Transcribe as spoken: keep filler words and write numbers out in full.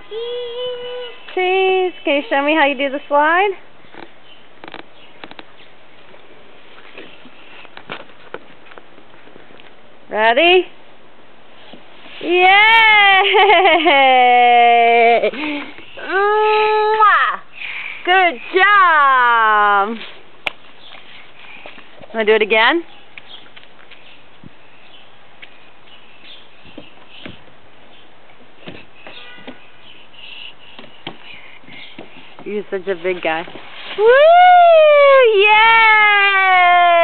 Cheese. Can you show me how you do the slide? Ready? Yay! Mwah! Good job! Want to do it again? You're such a big guy. Woo! Yay!